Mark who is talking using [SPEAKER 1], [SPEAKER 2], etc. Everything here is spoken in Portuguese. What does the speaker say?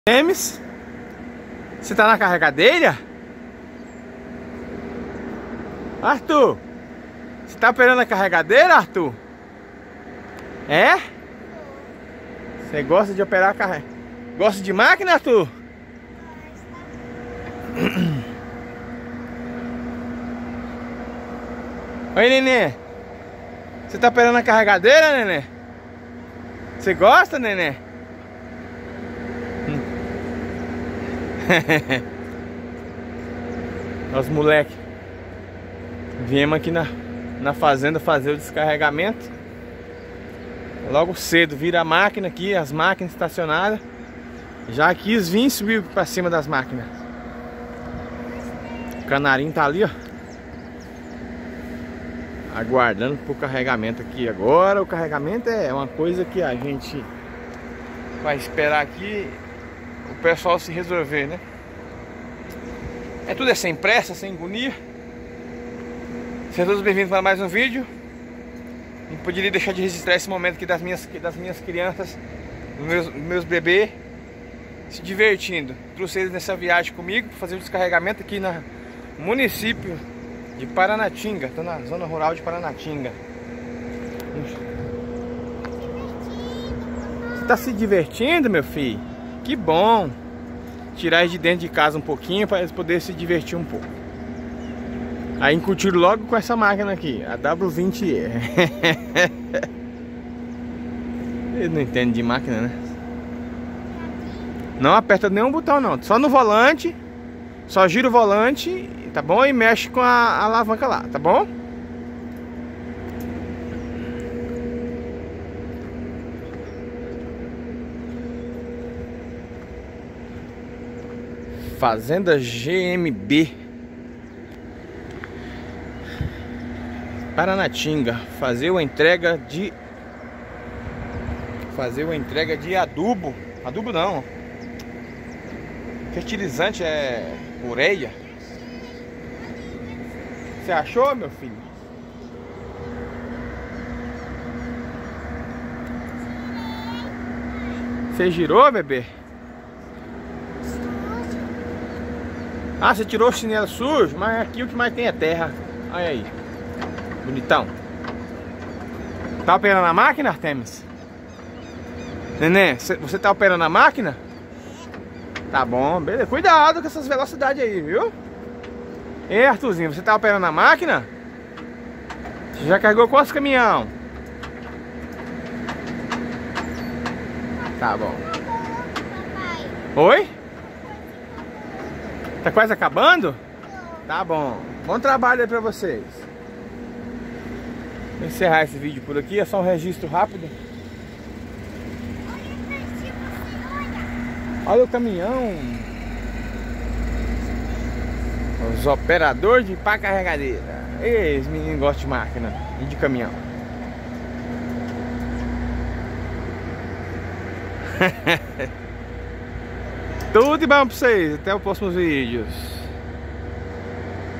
[SPEAKER 1] James, você tá na carregadeira? Arthur, você tá operando a carregadeira, Arthur? É? Você gosta de operar a carregadeira? Gosta de máquina, Arthur? Oi, nenê. Você tá operando a carregadeira, nenê? Você gosta, nenê? Nós moleque viemos aqui na fazenda fazer o descarregamento. Logo cedo vira a máquina aqui, as máquinas estacionadas. Já quis vir subir para cima das máquinas. O canarinho tá ali, ó, aguardando pro carregamento aqui. Agora o carregamento é uma coisa que a gente vai esperar aqui o pessoal se resolver, né? Tudo é sem pressa, sem agonia. Sejam todos bem-vindos para mais um vídeo. Não poderia deixar de registrar esse momento aqui das minhas crianças, dos meus bebês, se divertindo. Trouxe eles nessa viagem comigo para fazer o descarregamento aqui no município de Paranatinga. Estou na zona rural de Paranatinga. Você está se divertindo, meu filho? Que bom! Tirar eles de dentro de casa um pouquinho para eles poderem se divertir um pouco. Aí incutiram logo com essa máquina aqui, a W20E. Eles não entendem de máquina, né? Não aperta nenhum botão não, só no volante. Só gira o volante, tá bom? E mexe com a alavanca lá, tá bom? Fazenda GMB Paranatinga, fazer uma entrega de adubo. Adubo não, fertilizante, é ureia. Você achou, meu filho? Você girou, bebê? Ah, você tirou o chinelo sujo? Mas aqui o que mais tem é terra. Olha aí, bonitão. Tá operando a máquina, Artemis? Neném, você tá operando a máquina? Tá bom, beleza. Cuidado com essas velocidades aí, viu? Ei, Arthurzinho, você tá operando a máquina? Você já carregou quantos caminhão? Tá bom. Oi? Tá quase acabando? Tá bom. Bom trabalho aí pra vocês. Vou encerrar esse vídeo por aqui. É só um registro rápido. Olha o caminhão. Os operadores de pá carregadeira. Ei, os meninos gostam de máquina e de caminhão. Tudo de bom pra vocês. Até os próximos vídeos.